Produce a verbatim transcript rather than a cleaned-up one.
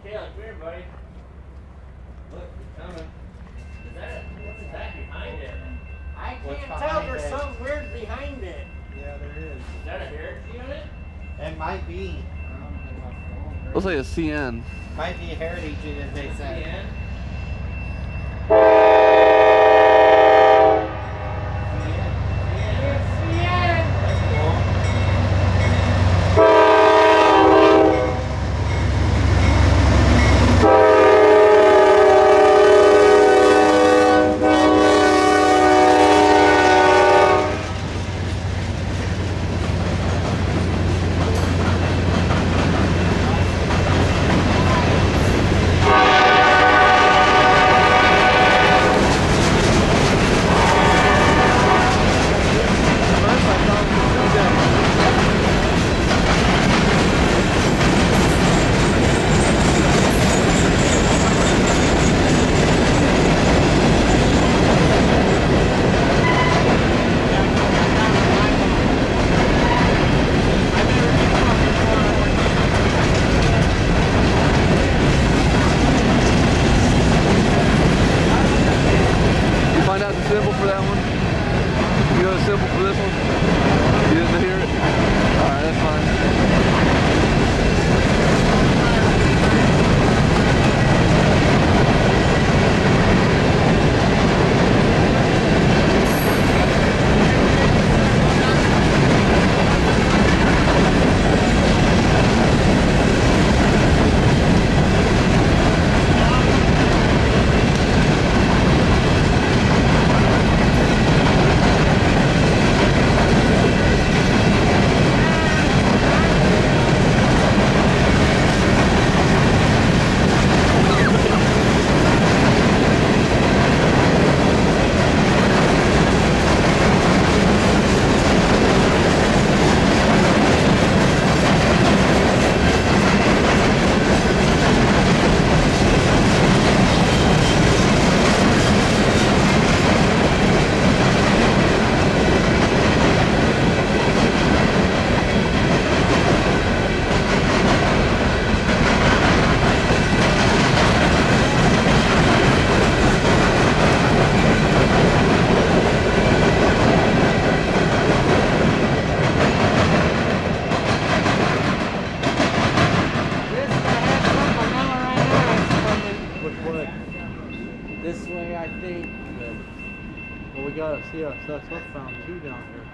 Taylor, come here, buddy. Look, it's coming. Is that, what is that behind it? I can't tell. There's it? something weird behind it. Yeah, there is. Is that a Heritage unit? It might be. Looks like a C N. Might be a Heritage unit, they said. C N? Symbol for that one? You know the symbol for this one? You didn't hear it? Alright, that's fine. This way, I think. Well, we gotta see our sucks. What found two down here.